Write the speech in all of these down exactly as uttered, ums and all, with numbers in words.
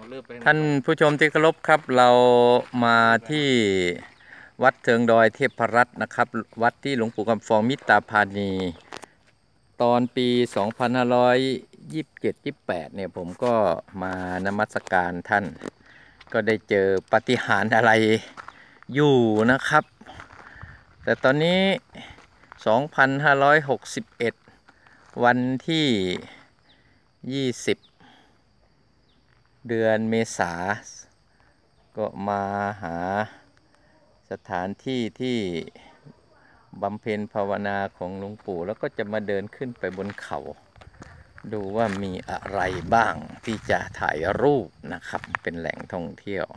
ท่านผู้ชมที่เคารพครับเรามาที่วัดเทิงดอยเทพรัตน์นะครับวัดที่หลวงปู่คำฟองมิตรพานีตอนปี สองพันห้าร้อยยี่สิบเจ็ด ยี่สิบแปด เนี่ยผมก็มานมัสการท่านก็ได้เจอปาฏิหาริย์อะไรอยู่นะครับแต่ตอนนี้ สองพันห้าร้อยหกสิบเอ็ด วันที่ ยี่สิบ เดือนเมษาก็มาหาสถานที่ที่บำเพ็ญภาวนาของหลวงปู่แล้วก็จะมาเดินขึ้นไปบนเขาดูว่ามีอะไรบ้างที่จะถ่ายรูปนะครับเป็นแหล่งท่องเที่ยว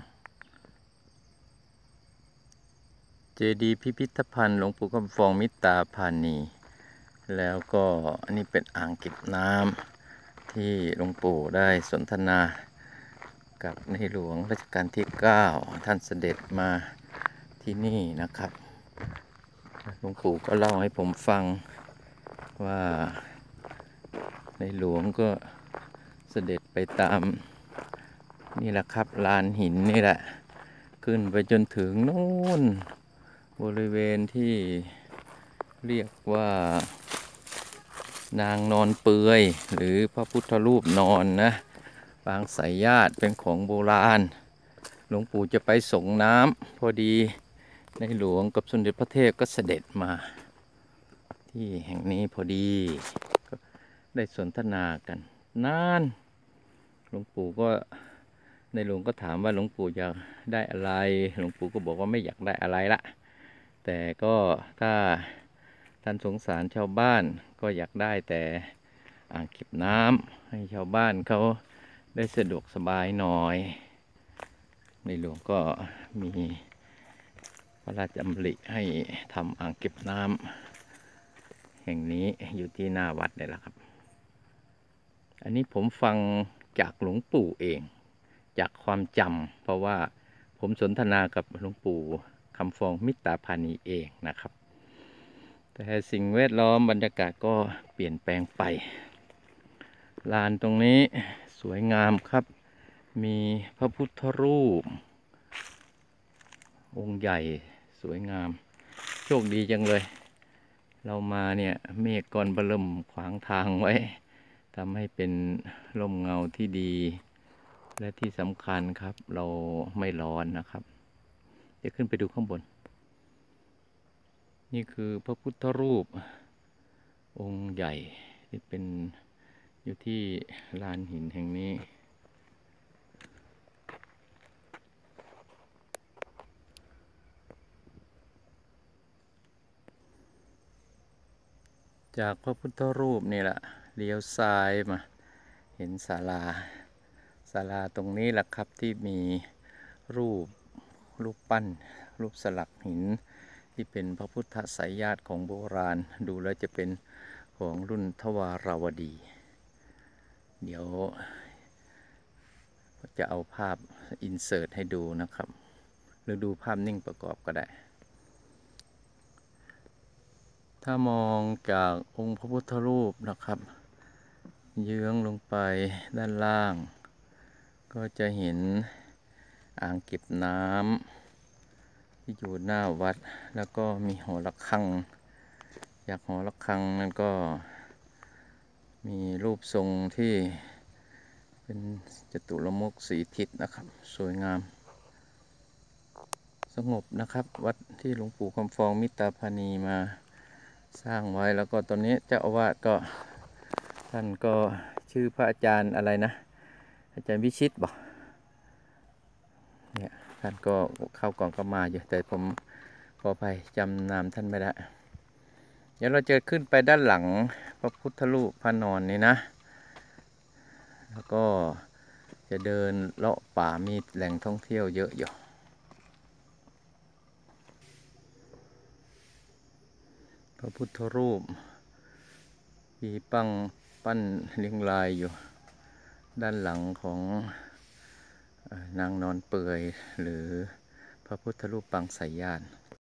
เจดีย์พิพิธภัณฑ์หลวงปู่คำฟองมิตรพานีแล้วก็อันนี้เป็นอ่างเก็บน้ำที่หลวงปู่ได้สนทนากับในหลวงรัชกาลที่เก้าท่านเสด็จมาที่นี่นะครับหลวงปู่ก็เล่าให้ผมฟังว่าในหลวงก็เสด็จไปตามนี่แหละครับลานหินนี่แหละขึ้นไปจนถึงนู่นบริเวณที่เรียกว่านางนอนเปลือยหรือพระพุทธรูปนอนนะปางสายญาติเป็นของโบราณหลวงปู่จะไปส่งน้ำพอดีในหลวงกับสมเด็จพระเทพก็เสด็จมาที่แห่งนี้พอดีก็ได้สนทนากันนานหลวงปู่ก็ในหลวงก็ถามว่าหลวงปู่อยากได้อะไรหลวงปู่ก็บอกว่าไม่อยากได้อะไรละแต่ก็ถ้าท่านสงสารชาวบ้านก็อยากได้แต่อ่างเก็บน้ำให้ชาวบ้านเขาได้สะดวกสบายหน่อยในหลวงก็มีพระราชดำริให้ทำอ่างเก็บน้ำแห่งนี้อยู่ที่หน้าวัดนี่แหละครับอันนี้ผมฟังจากหลวงปู่เองจากความจำเพราะว่าผมสนทนากับหลวงปู่คำฟองมิตรพานีเองนะครับแต่สิ่งแวดล้อมบรรยากาศก็เปลี่ยนแปลงไปลานตรงนี้สวยงามครับมีพระพุทธรูปองค์ใหญ่สวยงามโชคดีจังเลยเรามาเนี่ยเมฆก้อนเบิ่มขวางทางไว้ทำให้เป็นร่มเงาที่ดีและที่สำคัญครับเราไม่ร้อนนะครับเดี๋ยวขึ้นไปดูข้างบนนี่คือพระพุทธรูปองค์ใหญ่ที่เป็นอยู่ที่ลานหินแห่งนี้จากพระพุทธรูปนี่แหละเลี้ยวซ้ายมาเห็นศาลาศาลาตรงนี้แหละครับที่มีรูปรูปปั้นรูปสลักหินที่เป็นพระพุทธสายญาติของโบราณดูแล้วจะเป็นของรุ่นทวาราวดี เดี๋ยวจะเอาภาพอินเสิร์ตให้ดูนะครับหรือดูภาพนิ่งประกอบก็ได้ถ้ามองจากองค์พระพุทธรูปนะครับเยื้องลงไปด้านล่างก็จะเห็นอ่างเก็บน้ำที่อยู่หน้าวัดแล้วก็มีหอระฆังจากหอระฆังนั้นก็มีรูปทรงที่เป็นจตุรมุขสีทิศนะครับสวยงามสงบนะครับวัดที่หลวงปู่คำฟองมิตรพานีมาสร้างไว้แล้วก็ตอนนี้เจ้าอาวาสก็ท่านก็ชื่อพระอาจารย์อะไรนะอาจารย์วิชิตบอกเนี่ยท่านก็เข้ากล่องก็มาอยู่แต่ผมขอไปจำนามท่านไม่ได้เดี๋ยวเราจะขึ้นไปด้านหลังพระพุทธรูปพระนอนนี่นะแล้วก็จะเดินเลาะป่ามีแหล่งท่องเที่ยวเยอะอยู่พระพุทธรูปมีปั้งปั้นเรียงรายอยู่ด้านหลังของนางนอนเปลือยหรือพระพุทธรูปปางสายญาติ